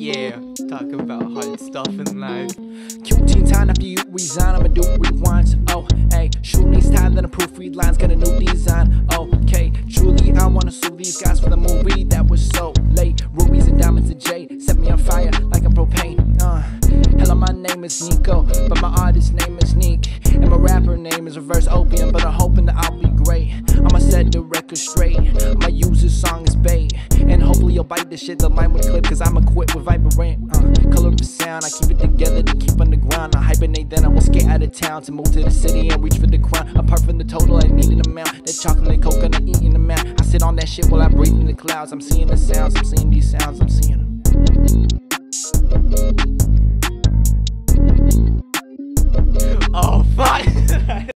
Yeah, talk about hard stuff in life. Q-tine after you resign, I'ma do rewinds. Oh, hey, shooting style, then a proofread lines, got a new design. Okay, truly I wanna sue these guys for the movie that was so late. Rubies and diamonds and jade set me on fire like I'm propane. Hello, my name is Nico, but my artist name is Neek, and my rapper name is Reverse Opium. But I'm hoping that I'll be great. I'ma set the record straight. I'ma use this song as bait, and hopefully you'll bite this shit. The line would clip, cause I'm equipped with vibrant color of sound. I keep it together to keep underground. I hibernate, then I will skate out of town to move to the city and reach for the crown. Apart from the total, I need an amount. That chocolate coconut eating the amount. I sit on that shit while I breathe in the clouds. I'm seeing the sounds, I'm seeing these sounds, I'm seeing them.